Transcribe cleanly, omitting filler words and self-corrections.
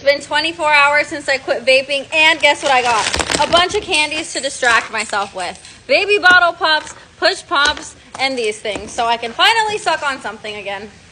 been 24 hours since I quit vaping, and guess what I got? A bunch of candies to distract myself with. Baby bottle pops, push pops, and these things, so I can finally suck on something again.